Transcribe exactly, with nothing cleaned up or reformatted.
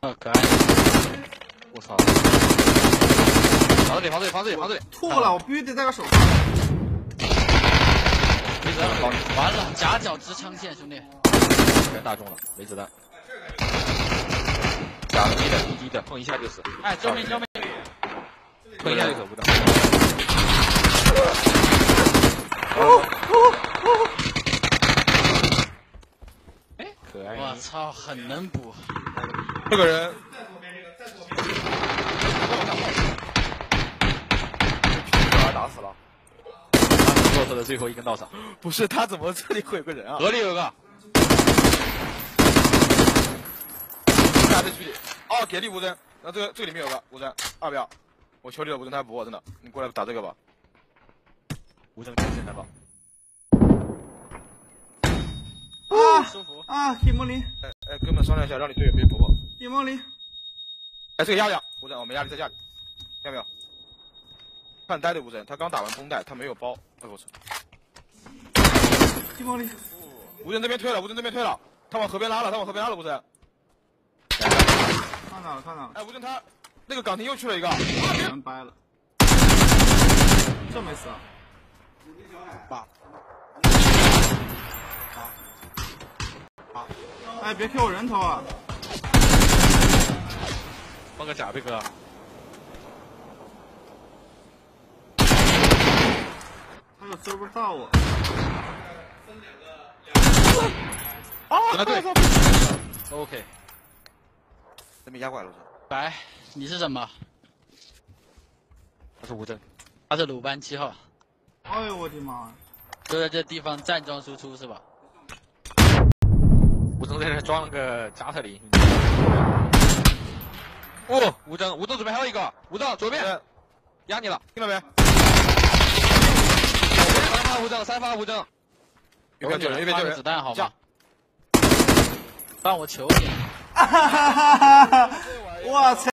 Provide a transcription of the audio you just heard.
啊，可爱！我操！防这里，防这里，防这里，防这里！ 吐了，我必须得戴个手套。 没子弹，完了，夹角直枪线，兄弟，全打中了，没子弹。打低的，低低的，碰一下就死。哎，救命救命！碰一下就死，不的。哦哦哦！哎，可爱！我操，很能补。 这个人。 打死了， 骆驼的最后一根稻草。 不是他怎么这里会有个人啊？ 河里有个。 大这距离，哦，给力无针，然后这个这个里面有个无针，要不要？我求你了，无针他补我，真的，你过来打这个吧。 无针真难搞。 啊啊！一毛零。 哎哎，跟我们商量一下，让你队友别补我。 一毛零。 哎，这个压力啊，无针，我没压力在家里，要不要？ 看呆的无针，他刚打完绷带，他没有包。哎我操！ 一毛零。 无针这边推了，无针这边推了，他往河边拉了，他往河边拉了，无针。 看到了，看到了。 哎，无针他那个岗亭又去了一个， 全掰了。这没死啊？ 八。八。 哎，别 Q 我人头啊！ 放个假贝哥。 他又追不到我。 啊，对 ，OK， 这边压过来了， 白，你是什么？他是无针，他是鲁班七号。 哎呦我的妈！ 就在这地方站桩输出是吧？无针在这装了个加特林。哦，无针，无针左边还有一个，无针左边，压你了， 听到没？ 三发无证，三发无证。 右边救人，右边救人。 子弹好吗？让我求你。 哈哈哈哈哈！我操！